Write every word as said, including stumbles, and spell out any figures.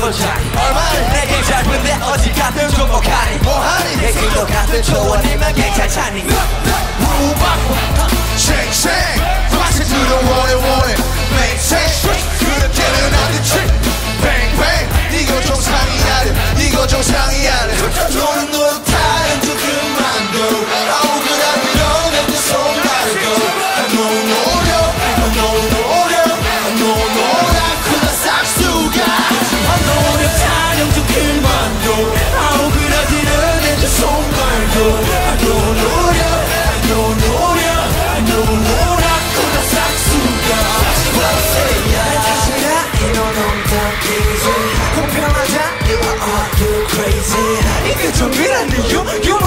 해보자 얼마니 내게 짧은데 어디 가든 좀 못하니 뭐하니 내길도 같은 조언이면 괜찮잖니 우박 쉥쉥 다시 들어오네 오네 맹생 그렇게는 안 되지 뱅뱅 이거 정상이 아니야 이거 정상이 아니야 너는 너는 타는 좀 그만둬 아우 그냥 밀어내는 손 말고 너 노려 너 노려 너 노려 그나 싹수가 노력 타령 좀 그만둬 아우 그러지는 내손 말고 너 노려 너 노려 너 노려 그나 싹수가 공평하자, you are you crazy 이게 좀 이란데 you, you